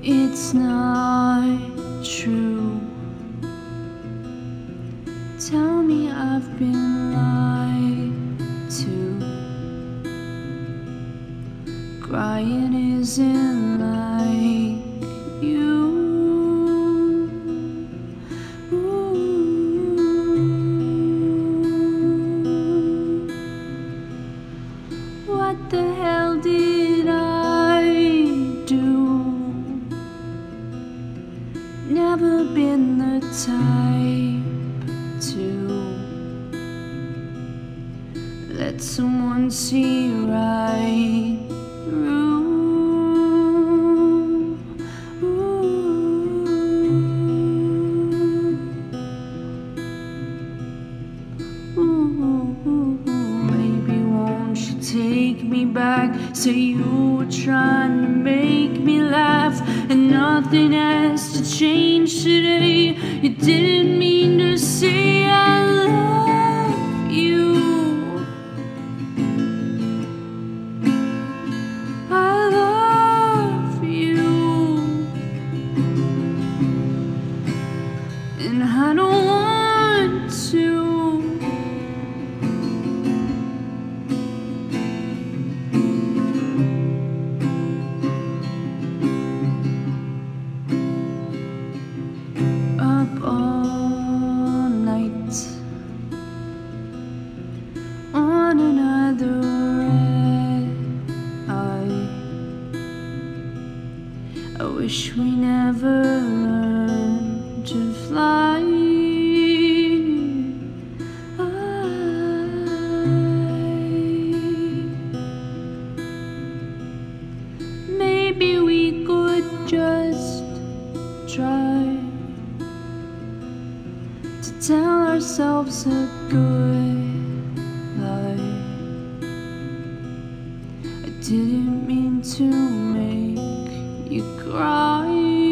It's not true. Tell me I've been lied to. Crying isn't like you. What the hell did I do? Never been the type to let someone see right through. Maybe won't you take me back? Say you were trying to make me laugh, and nothing has to change today. You didn't mean to say I love you. I love you, and I don't want to. Up all night on another red eye. I wish we never learned to fly. Maybe we could just try to tell ourselves a good lie. I didn't mean to make you cry.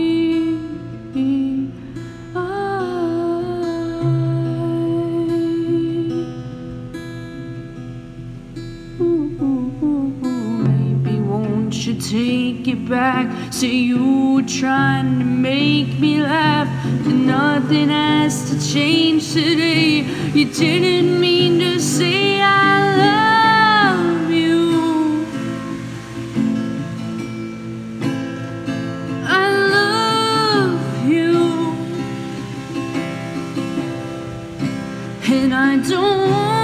Maybe won't you take it back? Say you were trying to make me laugh, and nothing has to change today. You didn't mean to say I love you. I love you, and I don't want